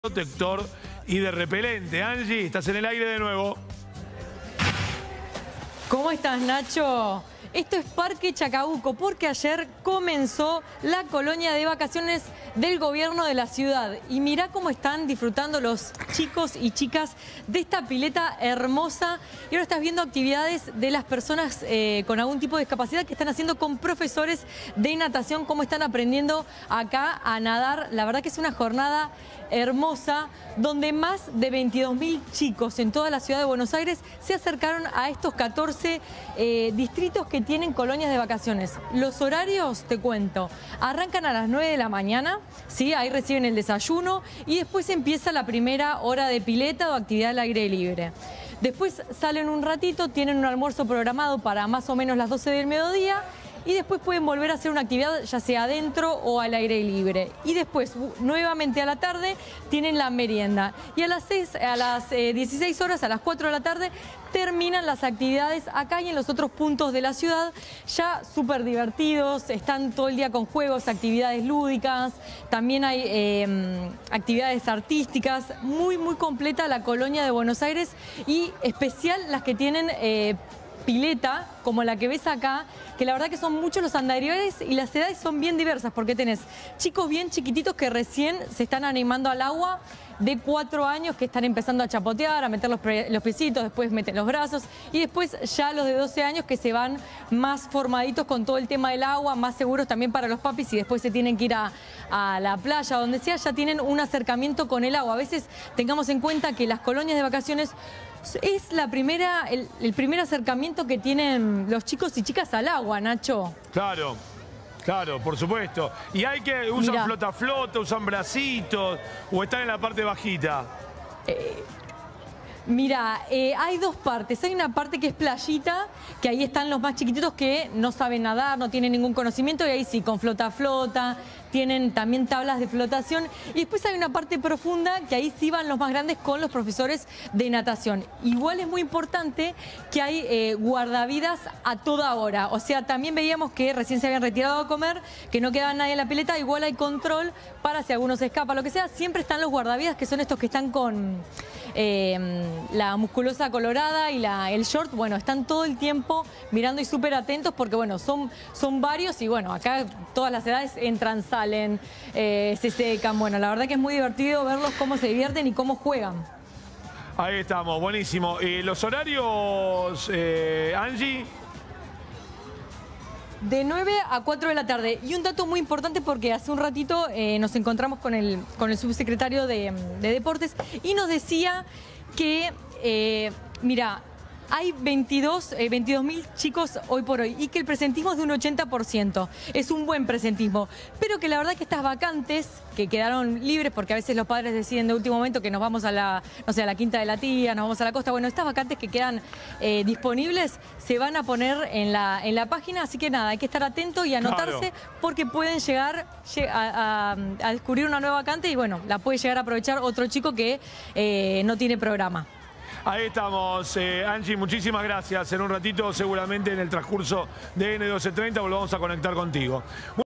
protector y de repelente. Angie, estás en el aire de nuevo. ¿Cómo estás, Nacho? Esto es Parque Chacabuco, porque ayer comenzó la colonia de vacaciones del gobierno de la ciudad. Y mirá cómo están disfrutando los chicos y chicas de esta pileta hermosa. Y ahora estás viendo actividades de las personas con algún tipo de discapacidad que están haciendo con profesores de natación, cómo están aprendiendo acá a nadar. La verdad que es una jornada hermosa, donde más de 22.000 chicos en toda la ciudad de Buenos Aires se acercaron a estos 14 distritos que tienen colonias de vacaciones. Los horarios, te cuento, arrancan a las 9 de la mañana, ¿sí? Ahí reciben el desayuno y después empieza la primera hora de pileta o actividad al aire libre. Después salen un ratito, tienen un almuerzo programado para más o menos las 12 del mediodía. Y después pueden volver a hacer una actividad ya sea adentro o al aire libre. Y después, nuevamente a la tarde, tienen la merienda. Y a las 16 horas, a las 4 de la tarde, terminan las actividades acá y en los otros puntos de la ciudad, ya súper divertidos, están todo el día con juegos, actividades lúdicas, también hay actividades artísticas, muy completa la colonia de Buenos Aires y especial las que tienen pileta, como la que ves acá, que la verdad que son muchos los andariveles y las edades son bien diversas, porque tenés chicos bien chiquititos que recién se están animando al agua, de 4 años que están empezando a chapotear, a meter los piecitos, después meten los brazos, y después ya los de 12 años que se van más formaditos con todo el tema del agua, más seguros también para los papis, y después se tienen que ir a la playa, donde sea, ya tienen un acercamiento con el agua. A veces tengamos en cuenta que las colonias de vacaciones es el primer acercamiento que tienen los chicos y chicas al agua, Nacho. Claro. Claro, por supuesto. ¿Y hay que usan flota, usan bracitos o están en la parte bajita? Mira, hay dos partes. Hay una parte que es playita, que ahí están los más chiquititos que no saben nadar, no tienen ningún conocimiento, y ahí sí, con flota, tienen también tablas de flotación. Y después hay una parte profunda, que ahí sí van los más grandes con los profesores de natación. Igual es muy importante que hay guardavidas a toda hora. O sea, también veíamos que recién se habían retirado a comer, que no quedaba nadie en la pileta. Igual hay control para si alguno se escapa, lo que sea. Siempre están los guardavidas, que son estos que están con la musculosa colorada y el short. Bueno, están todo el tiempo mirando y súper atentos porque, bueno, son varios y, bueno, acá todas las edades entran, salen, se secan. Bueno, la verdad que es muy divertido verlos cómo se divierten y cómo juegan. Ahí estamos, buenísimo. ¿Los horarios, Angie? De 9 a 4 de la tarde. Y un dato muy importante, porque hace un ratito nos encontramos con el subsecretario de Deportes y nos decía que, mira, hay 22.000 chicos hoy por hoy y que el presentismo es de un 80%. Es un buen presentismo. Pero que la verdad que estas vacantes que quedaron libres, porque a veces los padres deciden de último momento que nos vamos a la quinta de la tía, nos vamos a la costa. Bueno, estas vacantes que quedan disponibles se van a poner en la página. Así que nada, hay que estar atento y anotarse, porque pueden llegar a descubrir una nueva vacante y, bueno, la puede llegar a aprovechar otro chico que no tiene programa. Ahí estamos, Angie, muchísimas gracias. En un ratito, seguramente en el transcurso de N1230, volvamos a conectar contigo.